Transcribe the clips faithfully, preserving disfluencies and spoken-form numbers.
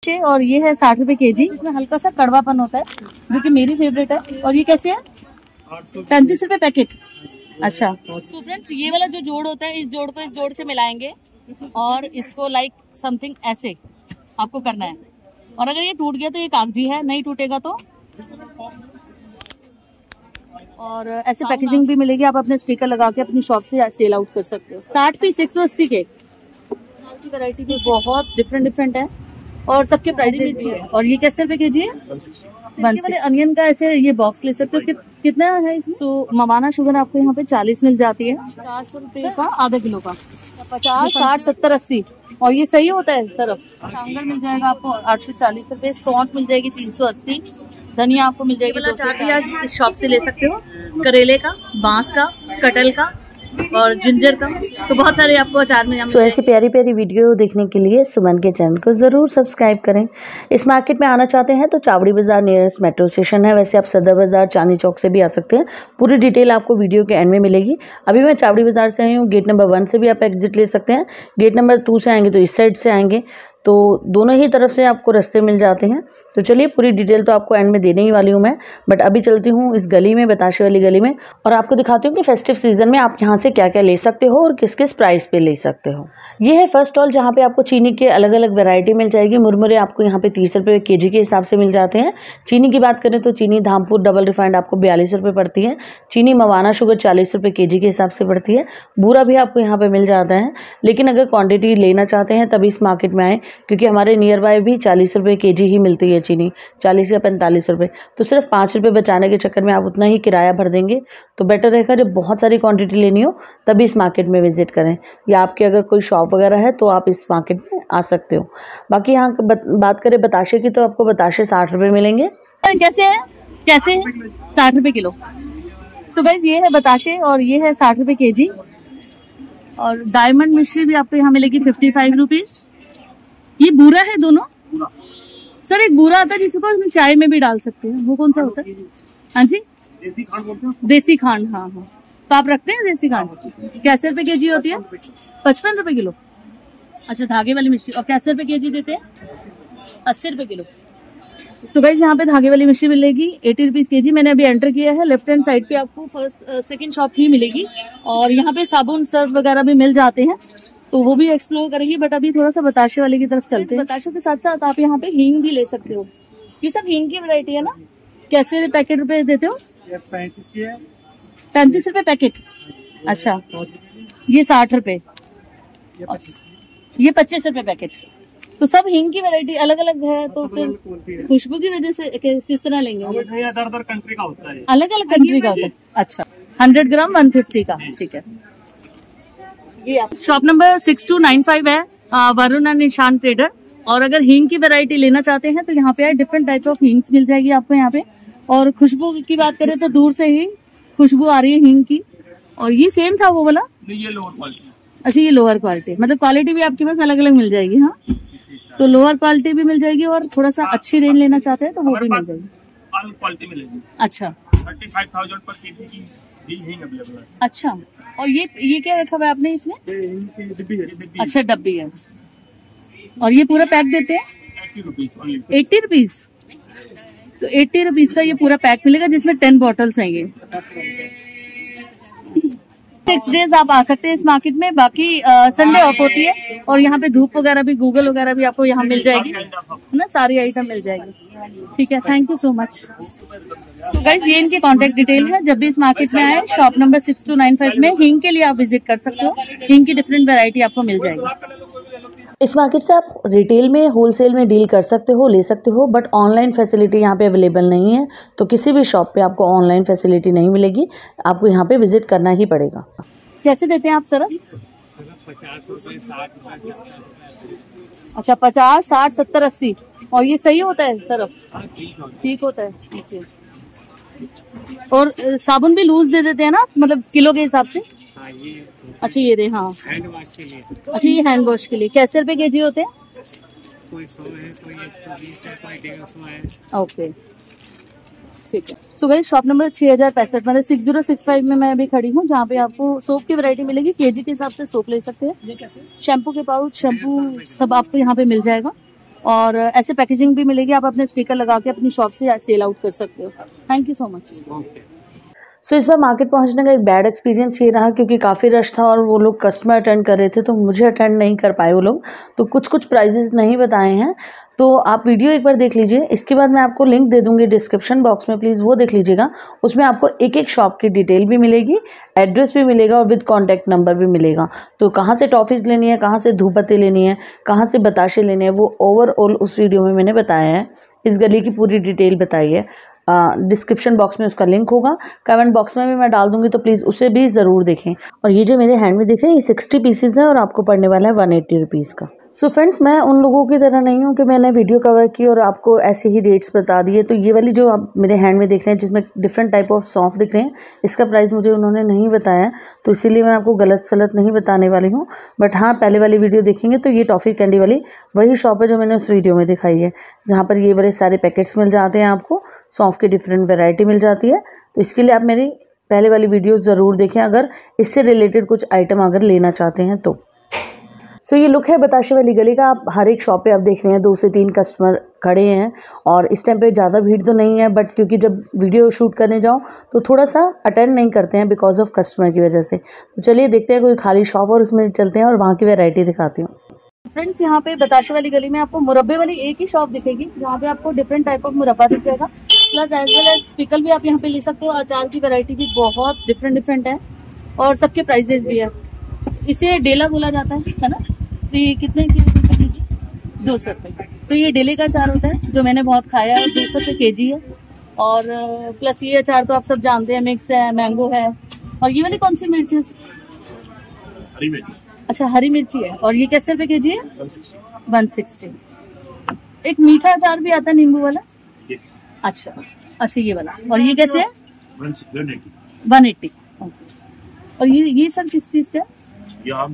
बताशे और ये है साठ रुपए के जी। इसमें हल्का सा कड़वापन होता है जो कि मेरी फेवरेट है। और ये कैसे है? पैंतीस रुपए पैकेट। अच्छा, तो फ्रेंड्स ये वाला जो जोड़ होता है, इस जोड़ को इस जोड़ से मिलाएंगे और इसको लाइक समथिंग ऐसे आपको करना है। और अगर ये टूट गया तो ये कागजी है, नहीं टूटेगा तो। और ऐसे पैकेजिंग भी मिलेगी, आप अपने स्टिकर लगा के अपनी शॉप से सेल आउट कर सकते हो। साठ पीस एक सौ अस्सी के। की वैरायटी भी बहुत डिफरेंट डिफरेंट है और सबके प्राइस भी अच्छी है। और ये कैसे रुपए के जी है? वाले अनियन का ऐसे ये बॉक्स ले सकते हो। कि, कितना है इसमें? तो मवाना शुगर आपको यहाँ पे चालीस मिल जाती है, पचास रुपए का आधा किलो का, पचास साठ सत्तर अस्सी। और ये सही होता है सर। सांगर मिल जाएगा आपको आठ सौ चालीस रुपए, सौंठ मिल जाएगी तीन सौ अस्सी, धनिया आपको मिल जाएगी दो सौ प्याज इस शॉप से ले सकते हो, करेले का, बांस का, कटल का और जिंजर का। तो बहुत सारे आपको अचार में। सो ऐसी प्यारी प्यारी वीडियो देखने के लिए सुमन के चैनल को ज़रूर सब्सक्राइब करें। इस मार्केट में आना चाहते हैं तो चावड़ी बाज़ार नियरेस्ट मेट्रो स्टेशन है। वैसे आप सदर बाज़ार चांदनी चौक से भी आ सकते हैं। पूरी डिटेल आपको वीडियो के एंड में मिलेगी। अभी मैं चावड़ी बाज़ार से आई हूँ। गेट नंबर वन से भी आप एग्जिट ले सकते हैं। गेट नंबर टू से आएंगे तो इस साइड से आएंगे, तो दोनों ही तरफ से आपको रास्ते मिल जाते हैं। तो चलिए पूरी डिटेल तो आपको एंड में देने ही वाली हूँ मैं, बट अभी चलती हूँ इस गली में, बताशे वाली गली में, और आपको दिखाती हूँ कि फेस्टिव सीजन में आप यहाँ से क्या क्या ले सकते हो और किस किस प्राइस पे ले सकते हो। ये है फर्स्ट स्टॉल जहाँ पे आपको चीनी के अलग अलग वैरायटी मिल जाएगी। मुरमुरे आपको यहाँ पे तीस रुपये के जी के हिसाब से मिल जाते हैं। चीनी की बात करें तो चीनी धामपुर डबल रिफाइंड आपको बयालीस रुपये पड़ती है। चीनी मवाना शुगर चालीस रुपये के जी के हिसाब से पड़ती है। बूरा भी आपको यहाँ पे मिल जाता है, लेकिन अगर क्वांटिटी लेना चाहते हैं तभी इस मार्केट में आए, क्योंकि हमारे नियर बाय भी चालीस रुपये के जी ही मिलती है चीनी, चालीस या पैंतालीस रुपये। तो सिर्फ पाँच रुपये बचाने के चक्कर में आप उतना ही किराया भर देंगे। तो बेटर रहेगा जब बहुत सारी क्वांटिटी लेनी हो तभी इस मार्केट में विजिट करें, या आपके अगर कोई शॉप वगैरह है तो आप इस मार्केट में आ सकते हो। बाकी यहाँ बात करें बताशे की तो आपको बताशे साठ रुपये मिलेंगे। कैसे है? कैसे है? साठ रुपये किलो। सो गाइस ये है बताशे और ये है साठ रुपये के जी। और डायमंड मिश्री भी आपको यहाँ मिलेगी फिफ्टी फाइव रुपीज। ये बूरा है दोनों सर। एक बूरा आता है जिसको इसमें चाय में भी डाल सकते हैं, वो कौन सा होता है? हाँ जी, देसी खांड बोलते हैं। देसी खांड, हाँ हाँ। तो आप रखते हैं देसी खांड? कैसे रुपए के जी होती है? पचपन रुपए किलो। अच्छा, धागे वाली मिश्री। और कैसे रुपए के जी देते हैं? अस्सी रुपए किलो। सो गाइस यहाँ पे धागे वाली मिश्री मिलेगी एटी रुपीज के जी। मैंने अभी एंटर किया है। लेफ्ट हैंड साइड पे आपको फर्स्ट सेकंड शॉप ही मिलेगी। और यहाँ पे साबुन सर्फ वगैरह भी मिल जाते हैं, तो वो भी एक्सप्लोर करेंगे। बट अभी थोड़ा सा बताशे वाले की तरफ चलते हैं। बताशे के साथ साथ आप यहाँ पे हींग भी ले सकते हो। ये सब हींग की वैरायटी है ना। कैसे पैकेट रुपए देते हो? पैंतीस रुपए पैकेट। अच्छा, ये साठ रुपए, ये पच्चीस रुपए पैकेट। तो सब हींग की वैरायटी अलग अलग है। तो फिर खुशबू की वजह से किस तरह लेंगे? अलग अलग कंट्री का होता है। अलग अलग कंट्री का होता है। अच्छा, हंड्रेड ग्राम वन फिफ्टी का। ठीक है। ये shop number six two nine five है, वरुण एंड निशान ट्रेडर। और अगर हींग की वैरायटी लेना चाहते हैं तो यहाँ पे डिफरेंट टाइप ऑफ हींग्स मिल जाएगी आपको यहाँ पे। और खुशबू की बात करें तो दूर से ही खुशबू आ रही है हींग की। और ये सेम था वो वाला? ये लोअर क्वालिटी। अच्छा, ये लोअर क्वालिटी, मतलब क्वालिटी भी आपके पास अलग अलग मिल जाएगी। हाँ, तो लोअर क्वालिटी भी मिल जाएगी और थोड़ा सा अच्छी रेंज लेना चाहते हैं तो वो भी मिल जाएगी। क्वालिटी मिलेगी। अच्छा, थर्टी फाइव थाउजेंड पर केजी की हींग अवेलेबल है। अच्छा, और ये ये क्या रखा हुआ है आपने इसमें? अच्छा, डब्बी है। और ये पूरा पैक देते हैं एट्टी रुपीज। तो एट्टी रुपीज का ये पूरा पैक मिलेगा जिसमें टेन बॉटल्स हैं। ये सिक्स डेज आप आ सकते हैं इस मार्केट में। बाकी संडे ऑफ होती है। और यहाँ पे धूप वगैरह भी, गूगल वगैरह भी आपको यहाँ मिल जाएगी, है ना। सारी आइटम मिल जाएगी। ठीक है, थैंक यू सो मच। तो गाइस ये इनकी कांटेक्ट डिटेल है। जब भी इस मार्केट में आए, shop number six two nine five में हींग के लिए आप विजिट कर सकते हो। हींग की डिफरेंट वैरायटी आपको मिल जाएगी। इस मार्केट से आप रिटेल में, होलसेल में डील कर सकते हो, ले सकते हो, बट ऑनलाइन फैसिलिटी यहाँ पे अवेलेबल नहीं है। तो किसी भी शॉप पे आपको ऑनलाइन फैसिलिटी नहीं मिलेगी, आपको यहाँ पे विजिट करना ही पड़ेगा। कैसे देते हैं आप सर? अच्छा, पचास साठ सत्तर अस्सी। और ये सही होता है सर? ठीक होता है। ठीक है। और साबुन भी लूज दे देते हैं ना, मतलब किलो के हिसाब से? अच्छा, ये रहे। हाँ, अच्छा, ये हैंड वॉश के लिए कैसे रुपए के जी होते हैं? कोई सौ है, कोई एक सौ बीस है, कोई डेढ़ सौ है। ओके, ठीक है। सो गाइस शॉप नंबर छह हजार पैंसठ मतलब सिक्स जीरो सिक्स फाइव में मैं अभी खड़ी हूँ, जहाँ पे आपको सोप की वैरायटी मिलेगी। केजी के हिसाब से सोप ले सकते हैं। शैम्पू के पाउच, शैम्पू सब आपको यहाँ पे मिल जाएगा। और ऐसे पैकेजिंग भी मिलेगी, आप अपने स्टिकर लगा के अपनी शॉप से सेल आउट कर सकते हो। Thank you so much. So so, इस बार मार्केट पहुंचने का एक बैड एक्सपीरियंस ये रहा क्योंकि काफ़ी रश था और वो लोग कस्टमर अटेंड कर रहे थे, तो मुझे अटेंड नहीं कर पाए वो लोग, तो कुछ कुछ प्राइजेस नहीं बताए हैं। तो आप वीडियो एक बार देख लीजिए, इसके बाद मैं आपको लिंक दे दूंगी डिस्क्रिप्शन बॉक्स में, प्लीज़ वो देख लीजिएगा। उसमें आपको एक एक शॉप की डिटेल भी मिलेगी, एड्रेस भी मिलेगा और विद कॉन्टैक्ट नंबर भी मिलेगा। तो कहाँ से टॉफ़ीज़ लेनी है, कहाँ से धूप बत्ती लेनी है, कहाँ से बताशे लेने हैं, वो ओवरऑल उस वीडियो में मैंने बताया है। इस गली की पूरी डिटेल बताई है। डिस्क्रिप्शन uh, बॉक्स में उसका लिंक होगा, कमेंट बॉक्स में भी मैं डाल दूंगी, तो प्लीज़ उसे भी ज़रूर देखें। और ये जो मेरे हैंड में दिख रहे हैं ये सिक्सटी पीसेज है और आपको पड़ने वाला है वन एट्टी रुपीज़ का। सो so फ्रेंड्स, मैं उन लोगों की तरह नहीं हूँ कि मैंने वीडियो कवर की और आपको ऐसे ही रेट्स बता दिए। तो ये वाली जो आप मेरे हैंड में देख रहे हैं जिसमें डिफरेंट टाइप ऑफ सौंफ दिख रहे हैं, इसका प्राइस मुझे उन्होंने नहीं बताया, तो इसीलिए मैं आपको गलत सलत नहीं बताने वाली हूँ। बट हाँ, पहले वाली वीडियो देखेंगे तो ये टॉफ़ी कैंडी वाली वही शॉप है जो मैंने उस वीडियो में दिखाई है, जहाँ पर ये वाले सारे पैकेट्स मिल जाते हैं, आपको सौंफ की डिफरेंट वेराइटी मिल जाती है। तो इसके लिए आप मेरी पहले वाली वीडियो ज़रूर देखें अगर इससे रिलेटेड कुछ आइटम अगर लेना चाहते हैं तो। सो so, ये लुक है बताशे वाली गली का। आप हर एक शॉप पे आप देख रहे हैं दो से तीन कस्टमर खड़े हैं और इस टाइम पे ज़्यादा भीड़ तो नहीं है, बट क्योंकि जब वीडियो शूट करने जाओ तो थोड़ा सा अटेंड नहीं करते हैं बिकॉज ऑफ कस्टमर की वजह से। तो चलिए देखते हैं कोई खाली शॉप और उसमें चलते हैं और वहाँ की वैरायटी दिखाती हूँ। फ्रेंड्स, यहाँ पे बताशे वाली गली में आपको मुरब्बे वाली एक ही शॉप दिखेगी, जहाँ पे आपको डिफरेंट टाइप ऑफ मुरब्बा दिख जाएगा, plus as well as pickle भी आप यहाँ पे ले सकते हो। अचार की वैरायटी भी बहुत डिफरेंट डिफरेंट है और सबके प्राइजेस भी है। इसे डेला बोला जाता है, है ना। तो ये कितने की दो सौ रुपये। तो ये डेले का अचार होता है जो मैंने बहुत खाया है, दो सौ रुपये के जी है। और प्लस ये अचार तो आप सब जानते हैं, मिक्स है, मैंगो है। और ये वाली कौन सी मिर्च है? हरी मिर्च। अच्छा, हरी मिर्ची है। और ये कैसे रुपए के जी है? One sixty. एक मीठा अचार भी आता है नींबू वाला। अच्छा अच्छा, ये वाला। और ये कैसे है? One eighty. और ये ये सब किस चीज का? ये आम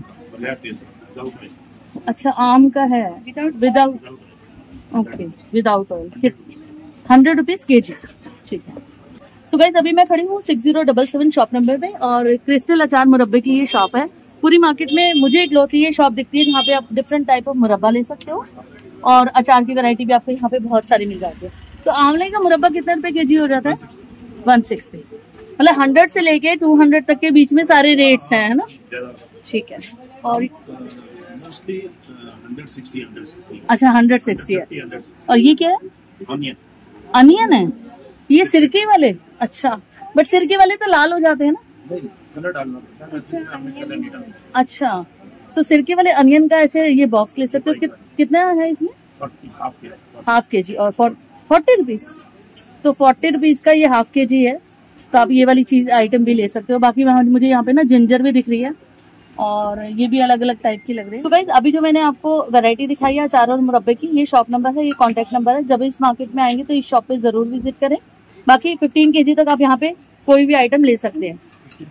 अच्छा, आम का है without. Okay, without oil. Hundred rupees K G. ठीक है। सो गाइस, अभी मैं खड़ी हूँ six zero double seven shop number पे और क्रिस्टल अचार मुरब्बे की ये शॉप है। पूरी मार्केट में मुझे इकलौती ये शॉप दिखती है जहाँ पे आप डिफरेंट टाइप ऑफ मुरब्बा ले सकते हो और अचार की वैरायटी भी आपको यहाँ पे बहुत सारी मिल जाती है। तो आंवले का मुरब्बा कितने रुपए के जी हो जाता है? One sixty. मतलब हंड्रेड से लेके टू हंड्रेड तक के बीच में सारे रेट्स हैं, है ना। ठीक है। और अच्छा, हंड्रेड सिक्सटी है। और ये क्या है? अनियन है। ये सिरके वाले? अच्छा, बट सिरके वाले तो लाल हो जाते हैं ना। अच्छा, सो सिरके वाले अनियन का ऐसे ये बॉक्स ले सकते हो। कि, कितना है इसमें? हाफ के जी और फोर्टी रुपीज। तो फोर्टी रुपीज का ये हाफ के जी है। तो आप ये वाली चीज आइटम भी ले सकते हो। बाकी मुझे यहाँ पे ना जिंजर भी दिख रही है और ये भी अलग अलग टाइप की लग रही है। सो गाइस, अभी जो मैंने आपको वैरायटी दिखाई है अचार और मुरब्बे की, ये शॉप नंबर है, ये कॉन्टेक्ट नंबर है। जब इस मार्केट में आएंगे तो इस शॉप पे जरूर विजिट करें। बाकी फिफ्टीन के जी तक आप यहाँ पे कोई भी आइटम ले सकते हैं।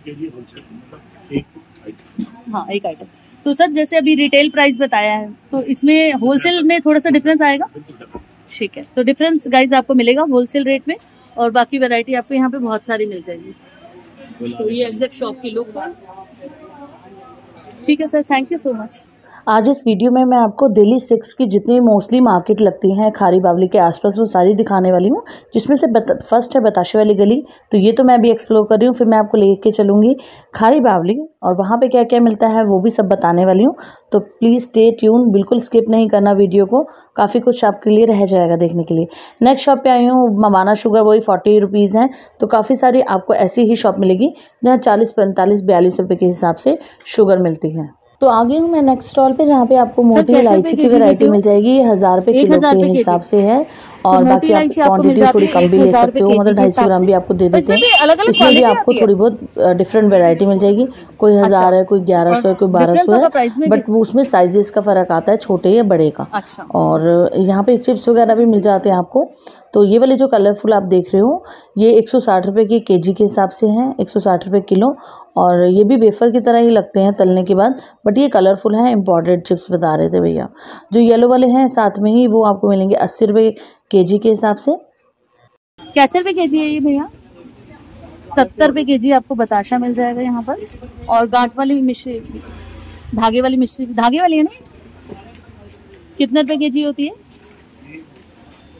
हाँ, एक आइटम। तो सर, जैसे अभी रिटेल प्राइस बताया है तो इसमें होलसेल में थोड़ा सा डिफरेंस आएगा। ठीक है। तो डिफरेंस गाइस आपको मिलेगा होलसेल रेट में और बाकी वैरायटी आपको यहाँ पे बहुत सारी मिल जाएगी। तो ये एग्जैक्ट शॉप की लुक है। ठीक है sir, thank you so much. आज इस वीडियो में मैं आपको दिल्ली सिक्स की जितनी मोस्टली मार्केट लगती हैं खारी बावली के आसपास, वो सारी दिखाने वाली हूँ। जिसमें से फर्स्ट है बताशे वाली गली, तो ये तो मैं भी एक्सप्लोर कर रही हूँ। फिर मैं आपको लेके चलूँगी खारी बावली और वहाँ पे क्या क्या मिलता है वो भी सब बताने वाली हूँ। तो प्लीज़ स्टे ट्यून, बिल्कुल स्किप नहीं करना वीडियो को, काफ़ी कुछ आपके लिए रह जाएगा देखने के लिए। नेक्स्ट शॉप पे आई हूँ ममाना शुगर, वही फोर्टी रुपीज़ हैं। तो काफ़ी सारी आपको ऐसी ही शॉप मिलेगी जहाँ चालीस पैंतालीस बयालीस रुपये के हिसाब से शुगर मिलती है। तो आगे हूँ मैं नेक्स्ट स्टॉल पे जहाँ पे आपको मोटी इलायची की वैरायटी मिल जाएगी। ये हजार रुपए किलो के हिसाब से है और बाकी आप क्वांटिटी थोड़ी कम भी ले सकते हो, मतलब ढाई सौ ग्राम भी आपको दे देते हैं। इसमें भी आपको थोड़ी बहुत डिफरेंट वैरायटी मिल जाएगी। कोई हजार है, कोई ग्यारह सौ है, कोई बारह सौ है, बट उसमें साइजेस का फर्क आता है, छोटे या बड़े का। और यहाँ पे चिप्स वगैरह भी मिल जाते हैं आपको। तो ये वाले जो कलरफुल आप देख रहे हो ये एक सौ साठ रुपये की केजी के हिसाब से हैं, एक सौ साठ रुपये किलो। और ये भी वेफर की तरह ही लगते हैं तलने के बाद, बट ये कलरफुल हैं, इम्पोर्टेड चिप्स बता रहे थे भैया। जो येलो वाले हैं साथ में ही वो आपको मिलेंगे अस्सी रुपये केजी के हिसाब से। कैसे रुपये केजी है ये भैया? सत्तर रुपये केजी आपको बताशा मिल जाएगा यहाँ पर। और गांठ वाली मिश्री, धागे वाली मिश्री, धागे वाली है ना, कितने रुपये केजी होती है?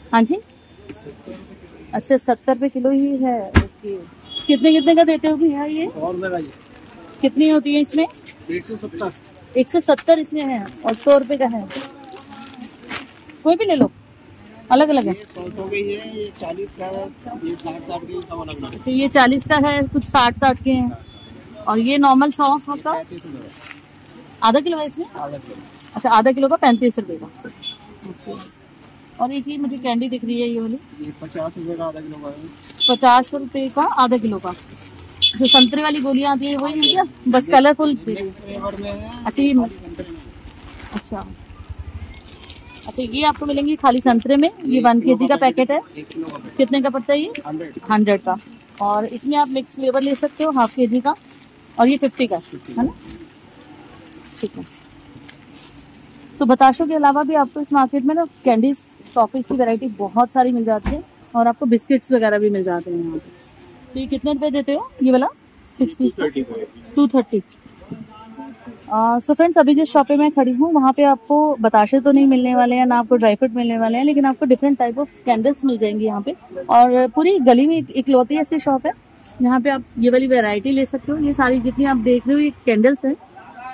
हाँ जी, अच्छा सत्तर रुपये किलो ही है। ओके, कितने कितने का देते हो भैया ये? कितनी होती है इसमें? एक सौ सत्तर। एक सौ सत्तर इसमें है और सौ रुपये का है। कोई भी ले लो, अलग अलग है। ये चालीस का है, ये साठ साठ के सब अलग अलग। अच्छा, ये चालीस का है, कुछ साठ साठ के हैं, और ये नॉर्मल सौंफ का आधा किलो है इसमें। अच्छा, आधा किलो का पैंतीस रुपये का। और एक ही मुझे कैंडी दिख रही है ये वाली, ये पचास रुपए का आधा किलो का है। पचास रुपये का आधा किलो का। जो संतरे वाली गोलियां आती है वही है क्या? बस कलरफुल। फ्लेवर में है। अच्छा ये अच्छा अच्छा ये आपको मिलेंगी खाली संतरे में। ये वन केजी का पैकेट है। एक किलो का कितने का पड़ता है ये? हंड्रेड। हंड्रेड का। और इसमें आप मिक्स फ्लेवर ले सकते हो हाफ के जी का, और ये फिफ्टी का है ना। ठीक है। तो बताशों के अलावा भी आपको इस मार्केट में ना कैंडीज टॉफीज की वैरायटी बहुत सारी मिल जाती है, और आपको बिस्किट्स वगैरह भी मिल जाते हैं यहाँ पे। तो ये कितने रुपए देते हो ये वाला? Six piece two thirty. So friends, अभी जिस शॉप पे मैं खड़ी हूँ वहाँ पे आपको बताशे तो नहीं मिलने वाले हैं, ना आपको ड्राई फ्रूट मिलने वाले हैं, लेकिन आपको डिफरेंट टाइप ऑफ कैंडल्स मिल जाएंगी यहाँ पे। और पूरी गली में इकलौती ऐसी शॉप है जहाँ पे आप ये वाली वैरायटी ले सकते हो। ये सारी जितनी आप देख रहे हो ये कैंडल्स हैं।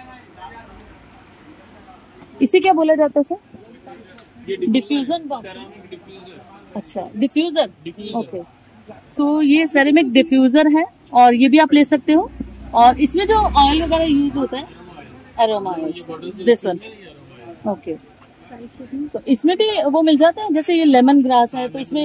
इसे क्या बोला जाता है सर? Diffusion box. अच्छा, डिफ्यूजर। ओके, सो ये सेरेमिक डिफ्यूजर है, और ये भी आप ले सकते हो। और इसमें जो ऑयल वगैरह यूज होता है, aroma oil, this one. Okay, तो इसमें भी वो मिल जाता है, जैसे ये लेमन ग्रास है तो इसमें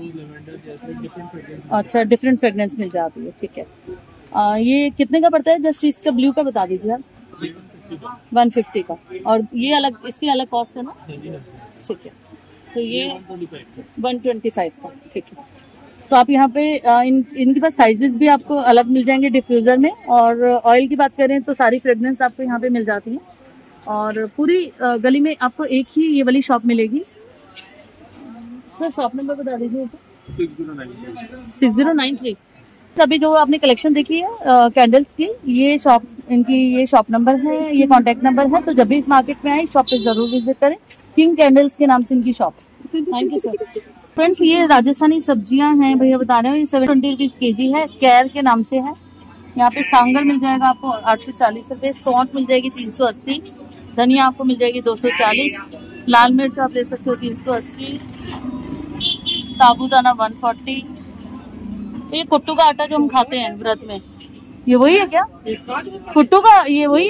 अच्छा डिफरेंट फ्रेग्रेंस मिल जाती है। ठीक है। आ, ये कितने का पड़ता है? जस्ट इसका ब्लू का बता दीजिए आप। वन फिफ्टी का। और ये अलग, इसकी अलग कॉस्ट है ना? ठीक है। तो ये वन ट्वेंटी फाइव का। ठीक है। तो आप यहाँ पे इन इनके पास साइजेस भी आपको अलग मिल जाएंगे डिफ्यूजर में। और ऑयल की बात करें तो सारी फ्रेग्रेंस आपको यहाँ पे मिल जाती है। और पूरी गली में आपको एक ही ये वाली शॉप मिलेगी। सर शॉप नंबर बता दीजिए। Six zero nine three. अभी जो आपने कलेक्शन देखी है कैंडल्स की, ये शॉप इनकी ये शॉप नंबर है, ये कॉन्टेक्ट नंबर है। तो जब भी इस मार्केट में आए शॉप पे जरूर विजिट करें। किंग कैंडल्स के नाम से इनकी shop. Thank you sir. Friends, ये राजस्थानी सब्जियां हैं भैया बता रहे हो, ये seven twenty rupees K G है, कैर के नाम से है। यहाँ पे सांगर मिल जाएगा आपको आठ सौ चालीस रुपए, सौंठ मिल जाएगी तीन सौ अस्सी, धनिया आपको मिल जाएगी दो सौ चालीस, लाल मिर्च आप ले सकते हो तीन सौ अस्सी, साबूदाना वन फोर्टी। ये कुट्टू का आटा जो हम खाते हैं व्रत में, ये वही है क्या? कुट्टू का ये वही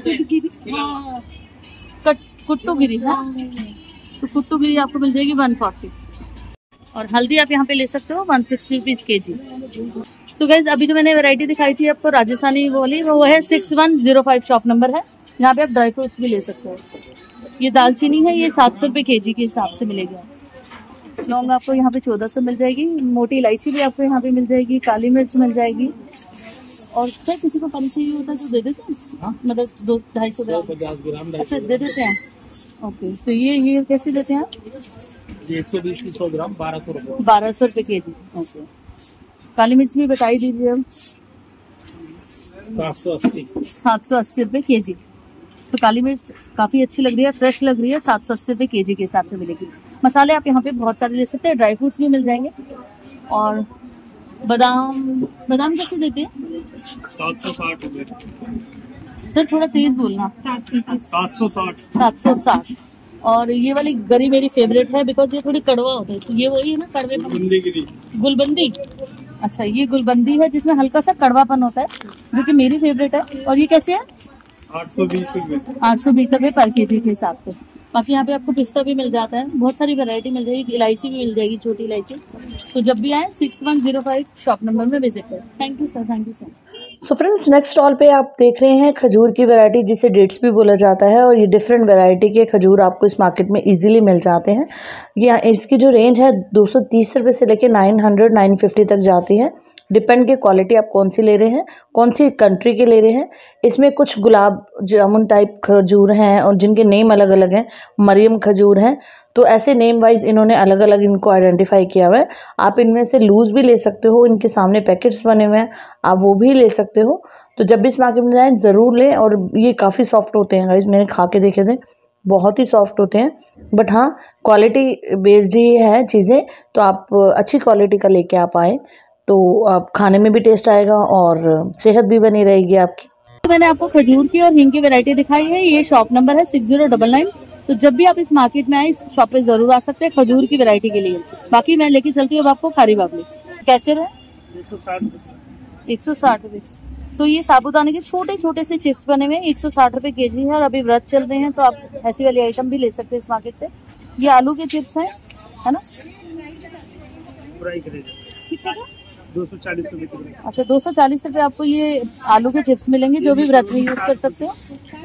हाँ, कुट्टू गिरी। हाँ, तो कुट्टू गिरी आपको मिल जाएगी वन फोर्टी। और हल्दी आप यहाँ पे ले सकते हो वन सिक्सटी रुपीज के जी। तो गाइज अभी जो मैंने वैरायटी दिखाई थी आपको राजस्थानी वाली, वो है six one zero five shop number है। यहाँ पे आप ड्राई फ्रूट्स भी ले सकते हो। ये दालचीनी है, ये सात सौ रुपये के जी के हिसाब से मिलेगी। लौंग आपको यहाँ पे चौदह सौ मिल जाएगी। मोटी इलायची भी आपको यहाँ पे मिल जाएगी, काली मिर्च मिल जाएगी। और सर किसी को पानी चाहिए होता है तो दे देते हैं, मतलब दो ढाई सौ ग्राम। अच्छा दे देते हैं। ओके, तो ये ये कैसे देते हैं आप? एक सौ बीस की सौ ग्राम बारह सौ रुपये बारह सौ रुपये के जी। ओके, काली मिर्च भी बताई दीजिए अब। सात सौ अस्सी सात सौ अस्सी रुपये के जी। तो काली मिर्च काफी अच्छी लग रही है, फ्रेश लग रही है, सात सौ अस्सी रुपये के जी के हिसाब से मिलेगी। मसाले आप यहाँ पे बहुत सारे ले सकते हैं, ड्राई फ्रूट्स भी मिल जाएंगे। और बादाम बादाम कैसे देते हैं? सात सौ साठ रुपये। सर थोड़ा तेज बोलना। सात सौ साठ सात सौ साठ। और ये वाली गरी मेरी फेवरेट है, बिकॉज ये थोड़ी कड़वा होता है। ये वही है ना कड़वे? गुलबंदी। अच्छा, ये गुलबंदी है जिसमें हल्का सा कड़वापन होता है, जो कि मेरी फेवरेट है। और ये कैसे है? आठ सौ बीस रुपये। आठ सौ बीस रुपये पर के जी के हिसाब से। बाकी यहाँ पे आपको पिस्ता भी मिल जाता है, बहुत सारी वैरायटी मिल जाएगी, इलायची भी मिल जाएगी, छोटी इलायची। तो जब भी आए six one zero five shop number में विजिट करें। Thank you sir, thank you sir. So friends, next stall पे आप देख रहे हैं खजूर की वैरायटी, जिसे डेट्स भी बोला जाता है। और ये डिफरेंट वैरायटी के खजूर आपको इस मार्केट में इजीली मिल जाते हैं। ये इसकी जो रेंज है दो सौ तीस रुपये से लेकर नाइन हंड्रेड नाइन फिफ्टी तक जाती है। डिपेंड के क्वालिटी आप कौन सी ले रहे हैं, कौन सी कंट्री के ले रहे हैं। इसमें कुछ गुलाब जामुन टाइप खजूर हैं और जिनके नेम अलग अलग हैं, मरियम खजूर हैं। तो ऐसे नेम वाइज इन्होंने अलग अलग इनको आइडेंटिफाई किया हुआ है। आप इनमें से लूज़ भी ले सकते हो, इनके सामने पैकेट्स बने हुए हैं, आप वो भी ले सकते हो। तो जब भी इस मार्केट में जाएँ ज़रूर लें। और ये काफ़ी सॉफ्ट होते हैं गाइस, मैंने खा के देखे थे, बहुत ही सॉफ्ट होते हैं। बट हाँ, क्वालिटी बेस्ड ही है चीज़ें, तो आप अच्छी क्वालिटी का लेके आप आए तो आप खाने में भी टेस्ट आएगा और सेहत भी बनी रहेगी आपकी। तो मैंने आपको खजूर की और हींग की वैरायटी दिखाई है। ये शॉप नंबर है सिक्स जीरो डबल नाइन। तो जब भी आप इस मार्केट में आए, इस शॉप पे जरूर आ सकते हैं खजूर की वैरायटी के लिए। बाकी मैं लेके चलती हूँ आपको खारी बाबली। कैसे रहे? एक सौ साठ रुपए। तो ये साबूदाने के छोटे छोटे से चिप्स बने हुए हैं, एक सौ साठ रुपए के जी है। और अभी व्रत चल रहे हैं तो आप ऐसी वाली आइटम भी ले सकते हैं इस मार्केट से। ये आलू के चिप्स हैं, है ना? कितने का? दो सौ चालीस रुपए। अच्छा, दो सौ चालीस रुपए आपको ये आलू के चिप्स मिलेंगे, जो भी व्रत में यूज कर सकते हो।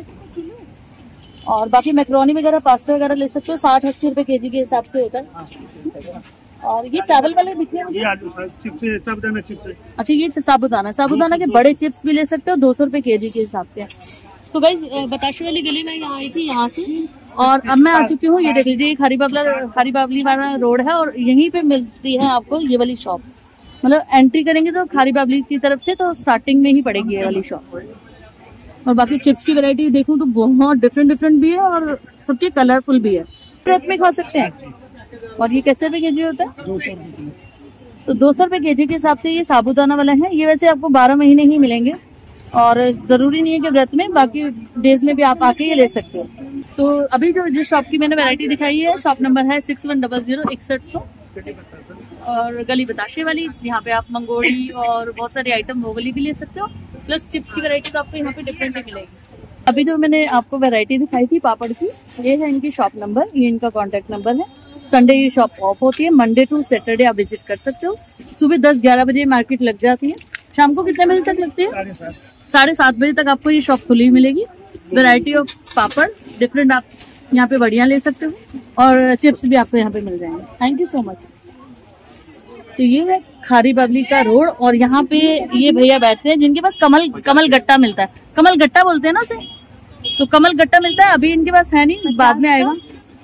और बाकी मैक्रोनी वगैरह, पास्ता वगैरह ले सकते हो, साठ अस्सी रुपए के जी के हिसाब से होता है। और ये चावल वाले दिख रहे हैं मुझे, साबुदाना चिप्स। अच्छा, ये साबुदाना साबुदाना के बड़े चिप्स भी ले सकते हो, दो सौ रुपए के जी के हिसाब से। तो गाइस, बताशे वाली गली में यहाँ आई थी, यहाँ से, और अब मैं आ चुकी हूँ। ये देख लीजिए, खारी बाबला खारी बाबली वाला रोड है और यहीं पे मिलती है आपको ये वाली शॉप। मतलब एंट्री करेंगे तो खारी बाबली की तरफ से तो स्टार्टिंग में ही पड़ेगी ये वाली शॉप। और बाकी चिप्स की वैरायटी देखूं तो बहुत डिफरेंट डिफरेंट भी है और सबके कलरफुल भी है। व्रत में खा सकते हैं। और ये कैसे रुपए के जी होता है? दो सौ रुपए। तो दो सौ रुपए के जी के हिसाब से ये साबूदाना वाला है। ये वैसे आपको बारह महीने ही मिलेंगे और जरूरी नहीं है कि व्रत में, बाकी डेज में भी आप आके ये ले सकते हो। तो अभी जो जिस शॉप की मैंने वैरायटी दिखाई है, शॉप नंबर है सिक्स वन डबल जीरो इकसठ सौ और गली बताशे वाली। यहाँ पे आप मंगोड़ी और बहुत सारे आइटम वो वाली भी ले सकते हो। प्लस चिप्स की वैरायटी तो आपको यहाँ पे डिफरेंट मिलेगी। अभी जो मैंने आपको वैरायटी दिखाई थी पापड़ की, ये है इनकी शॉप नंबर, ये इनका कॉन्टेक्ट नंबर है। संडे ये शॉप ऑफ होती है, मंडे टू सैटरडे आप विजिट कर सकते हो। सुबह दस ग्यारह बजे मार्केट लग जाती है। शाम को कितने बजे तक लगती है? साढ़े सात बजे तक आपको ये शॉप खुली मिलेगी। वैरायटी ऑफ पापड़ डिफरेंट आप यहाँ पे बढ़िया ले सकते हो और चिप्स भी आपको यहाँ पे मिल जाएंगे। Thank you so much. तो ये है खारी बाबली का रोड और यहाँ पे ये भैया बैठते हैं जिनके पास कमल कमल गट्टा मिलता है। कमल गट्टा बोलते हैं ना उसे, तो कमल गट्टा मिलता है। अभी इनके पास है नहीं, बाद में आएगा।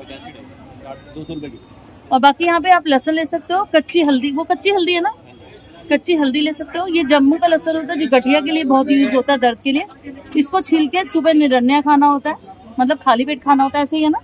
और बाकी यहाँ पे आप लहसुन ले सकते हो, कच्ची हल्दी, वो कच्ची हल्दी है ना, कच्ची हल्दी ले सकते हो। ये जम्मू का लहसुन होता है जो गठिया के लिए बहुत यूज होता है, दर्द के लिए। इसको छील के सुबह निरन्या खाना होता है, मतलब खाली पेट खाना होता है, ऐसे ही है ना।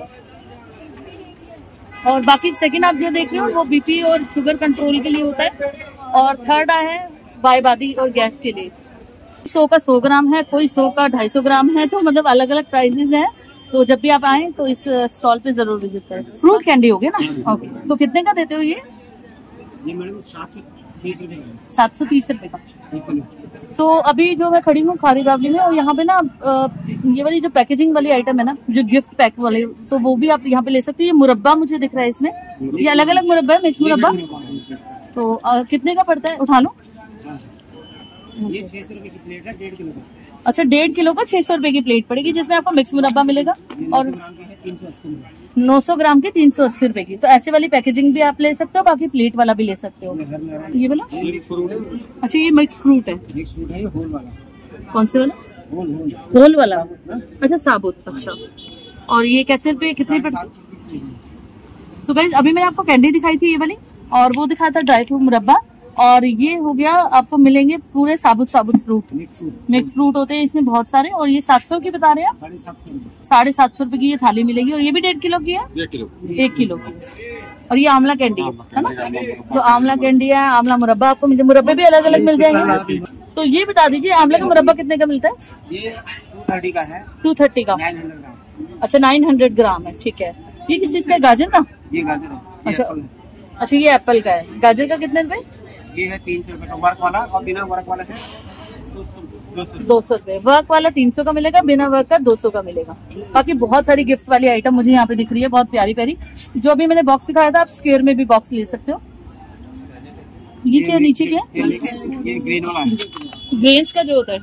और बाकी सेकंड आप जो देख रहे हो वो बीपी और शुगर कंट्रोल के लिए होता है। और थर्ड है बाईबादी और गैस के लिए। सौ का सौ ग्राम है, कोई सौ का ढाई सौ ग्राम है, तो मतलब अलग अलग प्राइसेस हैं। तो जब भी आप आए तो इस स्टॉल पे जरूर विजिट करें। फ्रूट कैंडी हो गया ना, ओके। तो कितने का देते हो ये? ये मैडम सात सौ तीस रुपए सात सौ तीस रुपए का। तो अभी जो मैं खड़ी हूँ खारी बाबली में, और यहाँ पे ना ये वाली जो पैकेजिंग वाली आइटम है ना, जो गिफ्ट पैक वाले, तो वो भी आप यहाँ पे ले सकते हो। ये मुरब्बा मुझे दिख रहा है इसमें, ये अलग अलग मुरब्बा है, मिक्स मुरब्बा। तो आ, कितने का पड़ता है? उठा लो। ये छह सौ रुपए की प्लेट है, डेढ़ किलो का। अच्छा, डेढ़ किलो का छह सौ रुपए की प्लेट पड़ेगी, जिसमें आपको मिक्स मुरब्बा मिलेगा। और नौ सौ ग्राम के तीन सौ अस्सी रुपए की। तो ऐसे वाली पैकेजिंग भी आप ले सकते हो, बाकी प्लेट वाला भी ले सकते हो। ये वाला अच्छा, ये मिक्स फ्रूट है। मिक्स फ्रूट है, ये होल वाला। कौन से वाला? होल होल होल वाला, अच्छा साबुत। अच्छा, और ये कैसे रुपए कितने पर? सो गाइस, अभी मैंने आपको कैंडी दिखाई थी ये वाली, और वो दिखाया था ड्राई फ्रूट मुरब्बा, और ये हो गया आपको मिलेंगे पूरे साबुत साबुत फ्रूट। मिक्स फ्रूट होते हैं इसमें बहुत सारे। और ये सात सौ की बता रहे हैं आप? साढ़े सात सौ रुपए की ये थाली मिलेगी। और ये भी डेढ़ किलो की है, एक किलो की। और ये आंवला कैंडी है ना, जो आंवला कैंडी है, आंवला मुरब्बा आपको मिल, मुरब्बे भी अलग अलग मिल जाएंगे। तो ये बता दीजिए, आंवला का मुरब्बा कितने का मिलता है? ये टू थर्टी का है। टू थर्टी का, अच्छा नाइन हंड्रेड ग्राम है, ठीक है। ये किस चीज का है? गाजर का? ये गाजर है। अच्छा अच्छा, ये एप्पल का है। गाजर का कितने रुपए? ये है तीन सौ रुपए का वर्क वाला, और बिना वर्क वाला है दो सौ रुपए। वर्क वाला तीन सौ का मिलेगा, बिना वर्क का दो सौ का मिलेगा। बाकी बहुत सारी गिफ्ट वाली आइटम मुझे यहाँ पे दिख रही है, बहुत प्यारी प्यारी। जो अभी मैंने बॉक्स दिखाया था, आप स्क्वायर में भी बॉक्स ले सकते हो। ये क्या नीचे क्या? ये ग्रीन वाला है, ग्रेन्स का जो होता है।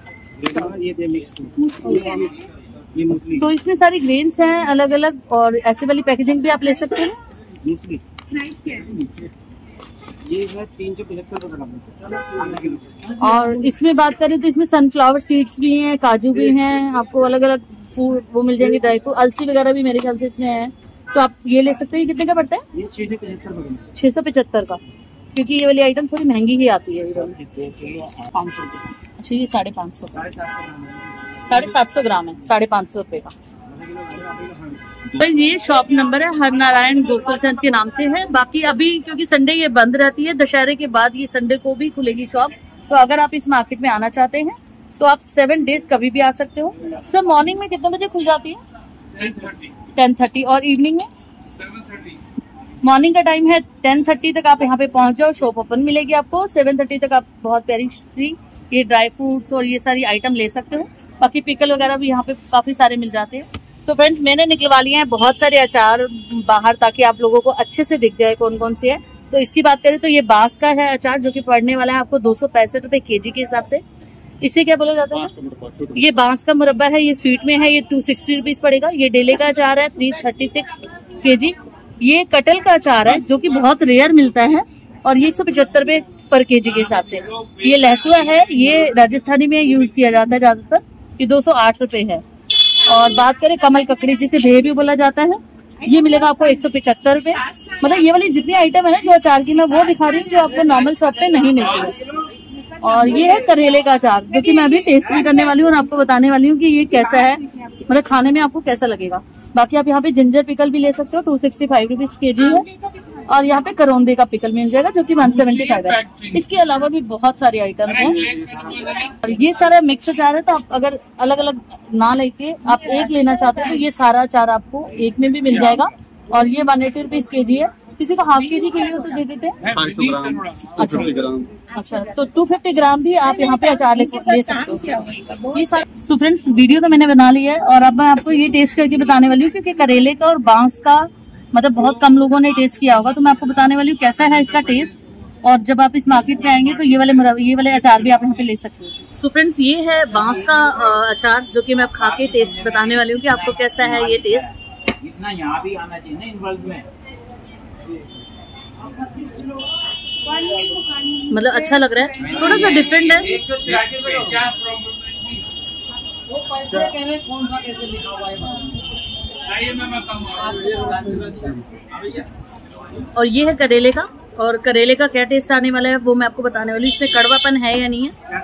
ये मूसली। तो इसमें सारी ग्रेन्स हैं अलग अलग, और ऐसे वाली पैकेजिंग भी आप ले सकते हैं। मूसली ये है तीन सौ पचहत्तर रुपए। और इसमें बात करें तो इसमें सनफ्लावर सीड्स भी हैं, काजू भी हैं, आपको अलग अलग फूड वो मिल जाएंगे, ड्राई फ्रूट, अलसी वगैरह भी मेरे ख्याल से इसमें है। तो आप ये ले सकते हैं। ये कितने का पड़ता है? ये छह सौ पचहत्तर रुपए। छह सौ पचहत्तर का, क्योंकि ये वाली आइटम थोड़ी महंगी ही आती है। पाँच सौ अच्छा, ये साढ़े पाँच सौ साढ़े सात सौ ग्राम है, साढ़े पाँच सौ रुपए का। तो ये शॉप नंबर है, हर नारायण गोकुल चंद के नाम से है। बाकी अभी क्योंकि संडे ये बंद रहती है, दशहरे के बाद ये संडे को भी खुलेगी शॉप। तो अगर आप इस मार्केट में आना चाहते हैं तो आप सेवन डेज कभी भी आ सकते हो। सर मॉर्निंग में कितने बजे खुल जाती है? Ten thirty. और इवनिंग में? मॉर्निंग का टाइम है टेन थर्टी तक आप यहाँ पे पहुंच जाओ, शॉप ओपन मिलेगी आपको। सेवन थर्टी तक आप बहुत प्यारी सी ये ड्राई फ्रूट्स और ये सारी आइटम ले सकते हो। बाकी पिकल वगैरह भी यहाँ पे काफी सारे मिल जाते हैं। सो फ्रेंड्स, मैंने निकलवा लिए हैं बहुत सारे अचार बाहर ताकि आप लोगों को अच्छे से दिख जाए कौन कौन से है। तो इसकी बात करें तो ये बांस का है अचार, जो कि पड़ने वाला है आपको दो सौ पैंसठ रुपए के जी के हिसाब से। इसे क्या बोला जाता है? ये बांस का मुरब्बा है, ये स्वीट में है, ये टू सिक्सटी रुपीज पड़ेगा। ये डेले का अचार है, थ्री थर्टी सिक्स के जी। ये कटल का अचार है जो कि बहुत रेयर मिलता है और ये एक सौ पचहत्तर रुपए पर के जी के हिसाब से। ये लहसुआ है, ये राजस्थानी में यूज किया जाता है ज्यादातर, ये दो सौ आठ रुपए है। और बात करें कमल ककड़ी जिसे भेह भी बोला जाता है, ये मिलेगा आपको एक सौ पचहत्तर रुपए। मतलब ये वाली जितनी आइटम है ना जो अचार की, मैं वो दिखा रही हूँ जो आपको नॉर्मल शॉप पे नहीं मिलती है। और ये है करेले का अचार, जो कि मैं अभी टेस्ट भी करने वाली हूँ और आपको बताने वाली हूँ कि ये कैसा है, मतलब खाने में आपको कैसा लगेगा। बाकी आप यहाँ पे जिंजर पिकल भी ले सकते हो, to sixty five rupees K G है। और यहाँ पे करौंदे का पिकल मिल जाएगा जो कि वन सेवेंटी फाइव है। इसके अलावा भी बहुत सारी आइटम्स हैं और ये सारा मिक्स अचार है। तो आप अगर अलग अलग ना लेके आप एक लेना चाहते हैं तो ये सारा अचार आपको एक में भी मिल जाएगा। और ये one eighty rupees K G है। किसी को हाफ के जी चाहिए हो तो दे देते हैं। अच्छा अच्छा, तो टू फिफ्टी ग्राम भी आप यहाँ पे अचार लेके ले सकते हो। ये सारा तो फ्रेंड्स, वीडियो तो मैंने बना लिया है और अब मैं आपको ये टेस्ट करके बताने वाली हूँ, क्योंकि करेले का और बांस का मतलब बहुत कम लोगों ने टेस्ट किया होगा। तो मैं आपको बताने वाली हूँ कैसा है इसका टेस्ट। और जब आप इस मार्केट में आएंगे तो ये वाले ये वाले अचार भी आप यहाँ पे ले सकते हो। सो फ्रेंड्स, ये है बांस का अचार जो कि मैं अब खा के टेस्ट बताने वाली हूँ कि आपको कैसा है ये टेस्ट। इतना यहाँ भी आना चाहिए ना इन वर्ल्ड में। मतलब अच्छा लग रहा है, थोड़ा सा डिफरेंट है। और ये है करेले का, और करेले का क्या टेस्ट आने वाला है वो मैं आपको बताने वाली हूँ। इसमें कड़वापन है या नहीं है।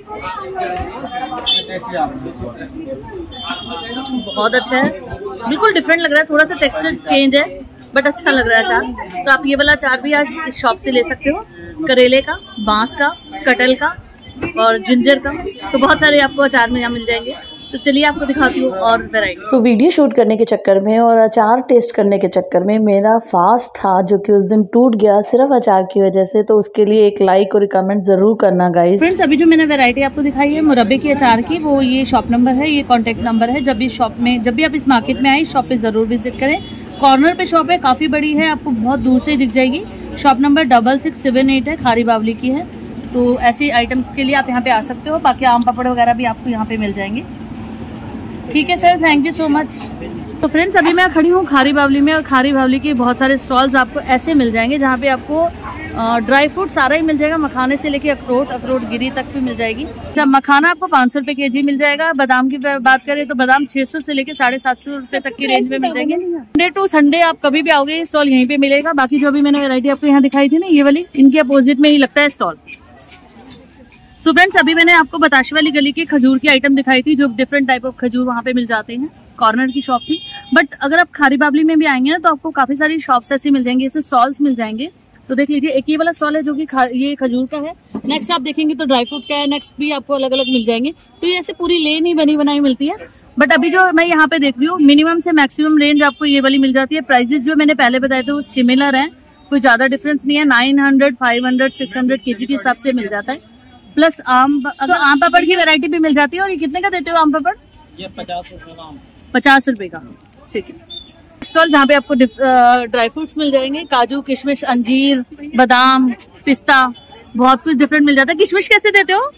बहुत अच्छा है, बिल्कुल डिफरेंट लग रहा है, थोड़ा सा टेक्सचर चेंज है बट अच्छा लग रहा है अचार। तो आप ये वाला अचार भी आज इस शॉप से ले सकते हो, करेले का, बांस का, कटल का और जिंजर का। तो बहुत सारे आपको अचार में यहाँ मिल जाएंगे। तो चलिए आपको दिखाती हूँ और वैरायटी। सो वीडियो शूट करने के चक्कर में और अचार टेस्ट करने के चक्कर में मेरा फास्ट था जो कि उस दिन टूट गया सिर्फ अचार की वजह से। तो उसके लिए एक लाइक और कमेंट जरूर करना गाइस। फ्रेंड्स, अभी जो मैंने वैरायटी आपको दिखाई है मुरब्बे की अचार की, वो ये शॉप नंबर है, ये कॉन्टेक्ट नंबर है। जब भी शॉप में जब भी आप इस मार्केट में आए, शॉप पे जरूर विजिट करें। कॉर्नर पे शॉप है, काफी बड़ी है, आपको बहुत दूर से ही दिख जाएगी। Shop number double six seven eight है, खारी बावली की है। तो ऐसी आइटम्स के लिए आप यहाँ पे आ सकते हो। बाकी आम पापड़ वगैरह भी आपको यहाँ पे मिल जाएंगे। ठीक है sir, thank you so much. तो फ्रेंड्स, अभी मैं खड़ी हूँ खारी बावली में और खारी बावली के बहुत सारे स्टॉल्स आपको ऐसे मिल जाएंगे जहाँ पे आपको ड्राई फ्रूट सारा ही मिल जाएगा, मखाने से लेके अखरोट अखरोट गिरी तक भी मिल जाएगी। अच्छा, मखाना आपको पाँच सौ रुपए के जी मिल जाएगा। बादाम की बात करें तो बादाम छह सौ से लेके साढ़े सात सौ रुपए तक की रेंज में मिल जाएंगे। संडे टू संडे आप कभी भी आओगे, स्टॉल यहीं पे मिलेगा। बाकी जो भी मैंने वैरायटी आपको यहाँ दिखाई थी ना, ये वाली, इनके अपोजिट में ही लगता है स्टॉल। सो फ्रेंड्स, अभी मैंने आपको बताशे वाली गली की खजूर की आइटम दिखाई थी, जो डिफरेंट टाइप ऑफ खजूर वहाँ पे मिल जाते हैं। कॉर्नर की शॉप थी, बट अगर आप खारी बावली में भी आएंगे ना तो आपको काफी सारी शॉप्स ऐसी मिल जाएंगी, ऐसे स्टॉल्स मिल जाएंगे। तो देख लीजिए, एक ये वाला स्टॉल है जो कि ये खजूर का है। नेक्स्ट आप देखेंगे तो ड्राई फ्रूट का है। नेक्स्ट भी आपको अलग अलग मिल जाएंगे। तो ये ऐसे पूरी लेन ही बनी बनाई मिलती है। बट अभी जो मैं यहाँ पे देख रही हूँ, मिनिमम से मैक्सिमम रेंज आपको ये वाली मिल जाती है। प्राइसेस जो मैंने पहले बताए थे वो सिमिलर है, कोई ज्यादा डिफरेंस नहीं है। Nine hundred five hundred six hundred K G के हिसाब से मिल जाता है। प्लस आम, अगर आम पापड़ की वैरायटी भी मिल जाती है। और ये कितने का देते हो आम पापड़? ये पचास रुपए का। पचास रुपए का, ठीक है। स्टॉल जहाँ पे आपको ड्राई फ्रूट्स मिल जाएंगे, काजू, किशमिश, अंजीर, बादाम, पिस्ता, बहुत कुछ डिफरेंट मिल जाता है। किशमिश कैसे देते हो?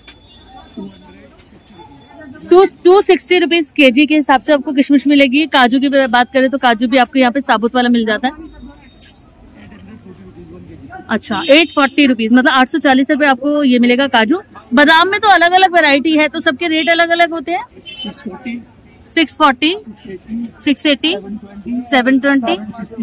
To to sixty rupees K G के हिसाब से आपको किशमिश मिलेगी। काजू की बात करें तो काजू भी आपको यहाँ पे साबुत वाला मिल जाता है। अच्छा, एट फोर्टी रुपीज, मतलब आठ सौ चालीस रुपए आपको ये मिलेगा काजू। बादाम में तो अलग अलग वैरायटी है, तो सबके रेट अलग अलग होते हैं। Six forty, six eighty, seven twenty,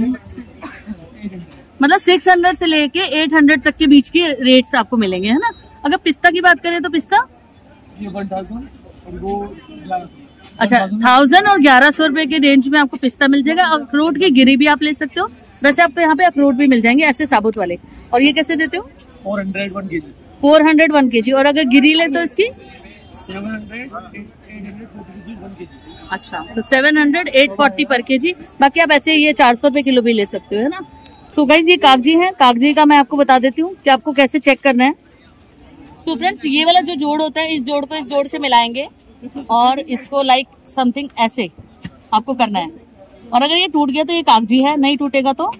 मतलब सिक्स हंड्रेड से लेके एट हंड्रेड तक के बीच के रेट्स आपको मिलेंगे, है ना। अगर पिस्ता की बात करें तो पिस्ता ये वन थाउजेंड और वो अच्छा, थाउजेंड और ग्यारह सौ रुपए के रेंज में आपको पिस्ता मिल जाएगा। अखरोट की गिरी भी आप ले सकते हो। वैसे आपको यहाँ पे अखरोट भी मिल जाएंगे ऐसे साबुत वाले। और ये कैसे देते हो? फोर हंड्रेड वन के जी। Four hundred one K G. और अगर गिरी ले तो इसकी seven hundred eight hundred forty rupees one K G. अच्छा, तो सेवन हंड्रेड एट फोर्टी पर के जी। बाकी आप ऐसे ये चार सौ रुपए किलो भी ले सकते हो, है ना। तो गाइज ये कागजी है। कागजी का मैं आपको बता देती हूँ कि आपको कैसे चेक करना है। सो फ्रेंड्स, ये वाला जो जोड़ होता है, इस जोड़ को इस जोड़ से मिलाएंगे और इसको लाइक समथिंग ऐसे आपको करना है। और अगर ये टूट गया तो ये कागजी है, नहीं टूटेगा तो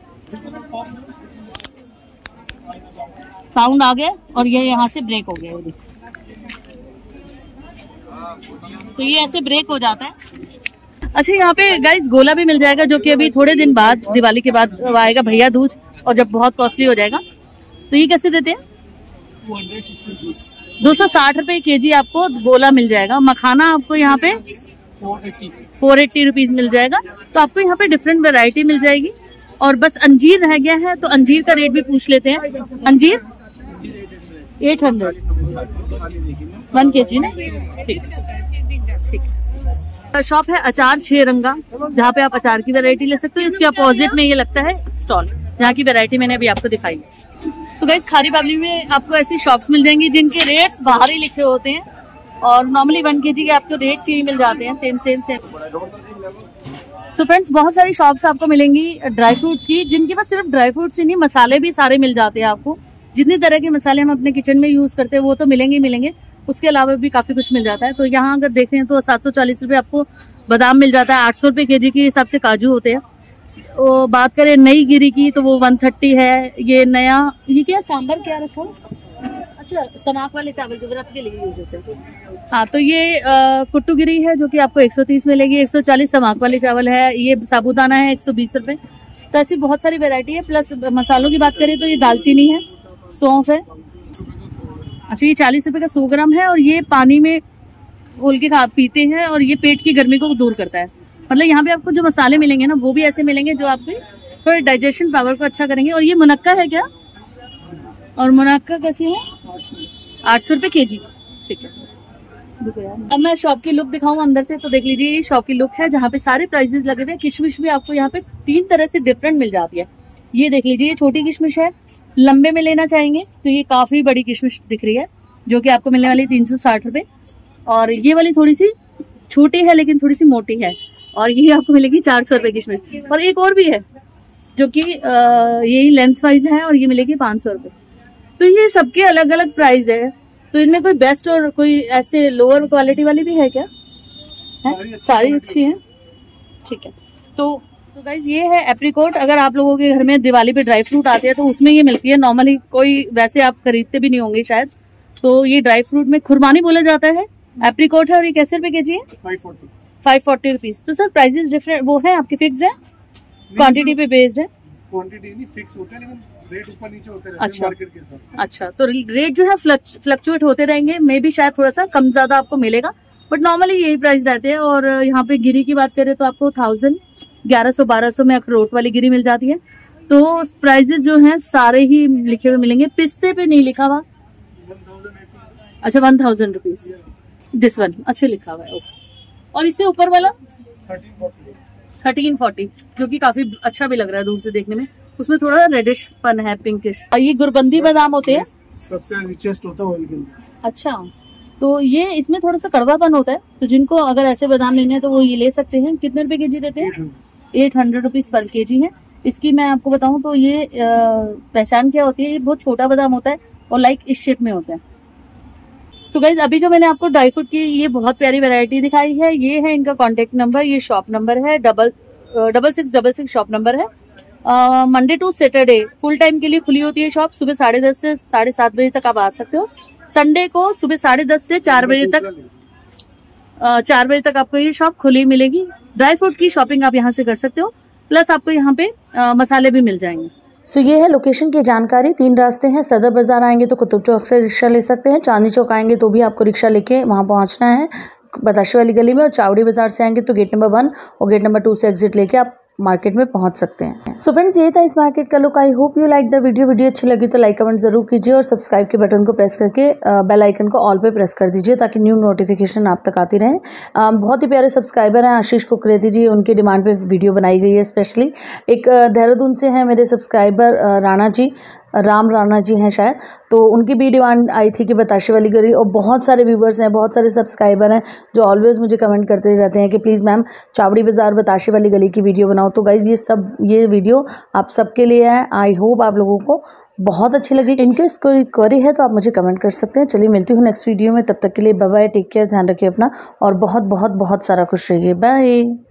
साउंड आ गया और ये यहाँ से ब्रेक हो गया। तो ये ऐसे ब्रेक हो जाता है। अच्छा, यहाँ पे गाइस गोला भी मिल जाएगा, जो कि अभी थोड़े दिन बाद, दिवाली के बाद आएगा भैया दूज, और जब बहुत कॉस्टली हो जाएगा। तो ये कैसे देते हैं? दो सौ साठ रुपए के जी आपको गोला मिल जाएगा। मखाना आपको यहाँ पे फोर एट्टी रुपीज मिल जाएगा। तो आपको यहाँ पे डिफरेंट वैरायटी मिल जाएगी। और बस अंजीर रह गया है, तो अंजीर का रेट भी पूछ लेते हैं। अंजीर एट हंड्रेड वन के जी ना। ठीक ठीक। शॉप है अचार छह रंगा, जहाँ पे आप अचार की वैरायटी ले सकते हो। इसके अपोजिट में ये लगता है स्टॉल, जहाँ की वैरायटी मैंने अभी आपको दिखाई। तो गाइस, खारी बावली में आपको ऐसी शॉप्स मिल जाएंगी जिनके रेट्स बाहर ही लिखे होते हैं, और नॉर्मली वन के जी के आपको रेट्स ही मिल जाते हैं सेम सेम सेम। तो फ्रेंड्स, बहुत सारी शॉप्स आपको मिलेंगी ड्राई फ्रूट्स की, जिनके पास सिर्फ ड्राई फ्रूट्स ही नहीं, मसाले भी सारे मिल जाते हैं आपको। जितनी तरह के मसाले हम अपने किचन में यूज करते हैं वो तो मिलेंगे ही मिलेंगे, उसके अलावा भी काफी कुछ मिल जाता है। तो यहाँ अगर देखें तो सात सौ चालीस रुपए आपको बादाम मिल जाता है, आठ सौ रुपए के जी के हिसाब से काजू होते हैं। तो बात करें नई गिरी की तो वो वन थर्टी है। ये नया, ये क्या सांबर क्या रखा? अच्छा, सनाक वाले चावल जो व्रत के लिए यूज होते हैं। हाँ, तो ये कुट्टू गिरी है, जो कि आपको एक सौ तीस मिलेगी। एक सौ चालीस समाक वाले चावल है। ये साबूदाना है एक सौ बीस रुपए। तो ऐसी बहुत सारी वैरायटी है। प्लस मसालों की बात करें तो ये दालचीनी है, सौंफ है। अच्छा, ये चालीस रुपए का सौ ग्राम है, और ये पानी में घोल के खा पीते हैं, और ये पेट की गर्मी को दूर करता है। मतलब यहाँ पे आपको जो मसाले मिलेंगे ना, वो भी ऐसे मिलेंगे जो आपके थोड़े डाइजेशन पावर को अच्छा करेंगे। और ये मुनक्का है क्या? और मुनक्का कैसे है? आठ सौ रुपए के जी। ठीक है। अब मैं शॉप की लुक दिखाऊं अंदर से, तो देख लीजिए ये शॉप की लुक है, जहाँ पे सारे प्राइसेस लगे हुए हैं। किशमिश भी आपको यहाँ पे तीन तरह से डिफरेंट मिल जाती है। ये देख लीजिए, ये छोटी किशमिश है। लंबे में लेना चाहेंगे तो ये काफी बड़ी किशमिश दिख रही है, जो कि आपको मिलने वाली तीन सौ साठ रुपए। और ये वाली थोड़ी सी छोटी है लेकिन थोड़ी सी मोटी है, और ये आपको मिलेगी चार सौ रुपए किशमिश। और एक और भी है जो कि यही लेंथ वाइज है, और ये मिलेगी पाँच सौ रुपए। तो ये सबके अलग अलग प्राइस है। तो इनमें कोई बेस्ट और कोई ऐसे लोअर क्वालिटी वाली भी है क्या? है? सारी अच्छी है। ठीक है। तो तो गाइज ये है एप्रिकॉट। अगर आप लोगों के घर में दिवाली पे ड्राई फ्रूट आते हैं तो उसमें ये मिलती है। नॉर्मली कोई वैसे आप खरीदते भी नहीं होंगे शायद। तो ये ड्राई फ्रूट में खुरमानी बोला जाता है। एप्रिकॉट है, और ये कैसे रुपए के जी है? Five forty rupees. तो सर प्राइसेस डिफरेंट वो है आपके, फिक्स है? क्वांटिटी पे बेस्ड है? क्वांटिटी नहीं फिक्स होता है, लेकिन रेट ऊपर नीचे होते रहते हैं अच्छा मार्केट के हिसाब। अच्छा, तो रेट जो है फ्लक्चुएट होते रहेंगे। मे भी शायद थोड़ा सा कम ज्यादा आपको मिलेगा, बट नॉर्मली यही प्राइस रहते हैं। और यहाँ पे गिरी की बात करें तो आपको थाउजेंड ग्यारह सौ बारह सौ में अखरोट वाली गिरी मिल जाती है। तो प्राइजेस जो हैं सारे ही लिखे हुए मिलेंगे। पिस्ते पे नहीं लिखा हुआ। अच्छा, one thousand rupees this one, अच्छे लिखा हुआ है। ओके। और इससे ऊपर वाला थर्टीन फोर्टी, जो कि काफी अच्छा भी लग रहा है दूर से देखने में। उसमें थोड़ा रेडिश पन है, पिंकिश। ये गुरबंदी बादाम होते हैं, सबसे रिचेस्ट होता है ऑयल के अंदर। अच्छा, तो ये इसमें थोड़ा सा कड़वापन होता है। तो जिनको अगर ऐसे बादाम लेने हैं तो वो ये ले सकते हैं। कितने रुपए के जी देते हैं? एट हंड्रेड रुपीज पर के जी है। इसकी मैं आपको बताऊं तो ये आ, पहचान क्या होती है, ये बहुत छोटा बादाम होता है और लाइक इस शेप में होता है। सो गाइज, अभी जो मैंने आपको ड्राई फ्रूट की ये बहुत प्यारी वैरायटी दिखाई है, ये है इनका कॉन्टेक्ट नंबर, ये शॉप नंबर है double double six double six shop number है। Monday to Saturday full time के लिए खुली होती है शॉप। सुबह साढ़े दस से साढ़े सात बजे तक आप आ सकते हो। संडे को सुबह साढ़े दस से चार बजे तक चार बजे तक आपको ये शॉप खुली मिलेगी। ड्राई फ्रूट की शॉपिंग आप यहाँ से कर सकते हो, प्लस आपको यहाँ पे आ, मसाले भी मिल जाएंगे। सो so, ये है लोकेशन की जानकारी। तीन रास्ते हैं। सदर बाजार आएंगे तो कुतुब चौक से रिक्शा ले सकते हैं। चांदनी चौक आएंगे तो भी आपको रिक्शा लेके वहाँ पहुँचना है बताशे वाली गली में। और चावड़ी बाजार से आएंगे तो गेट नंबर वन और गेट नंबर टू से एग्जिट लेके आप मार्केट में पहुंच सकते हैं। सो फ्रेंड्स, ये था इस मार्केट का look. I hope you like the video. Video अच्छी लगी तो लाइक कमेंट जरूर कीजिए और सब्सक्राइब के बटन को प्रेस करके बेल आइकन को ऑल पे प्रेस कर दीजिए ताकि न्यू नोटिफिकेशन आप तक आती रहे। uh, बहुत ही प्यारे सब्सक्राइबर हैं आशीष कुकरेती जी, उनकी डिमांड पे वीडियो बनाई गई है स्पेशली। एक देहरादून से हैं मेरे सब्सक्राइबर राणा जी, राम राणा जी हैं शायद, तो उनकी भी डिमांड आई थी कि बताशे वाली गली। और बहुत सारे व्यूवर्स हैं, बहुत सारे सब्सक्राइबर हैं जो ऑलवेज मुझे कमेंट करते रहते हैं कि प्लीज़ मैम चावड़ी बाज़ार बताशे वाली गली की वीडियो बनाओ। तो गाइज़ ये सब ये वीडियो आप सबके लिए है। आई होप आप लोगों को बहुत अच्छी लगी। इनकेस कोई क्वेरी है तो आप मुझे कमेंट कर सकते हैं। चलिए मिलती हूँ नेक्स्ट वीडियो में, तब तक के लिए बाय बाय, टेक केयर, ध्यान रखिए अपना और बहुत बहुत बहुत सारा खुश रहिए। बाय।